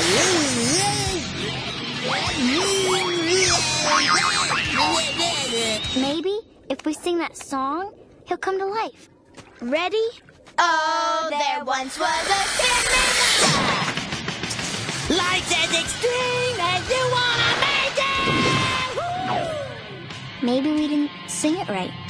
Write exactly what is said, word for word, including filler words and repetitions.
Maybe if we sing that song, he'll come to life. Ready? Oh, there once was a tin man. Life's as extreme as you wanna make it. Maybe we didn't sing it right.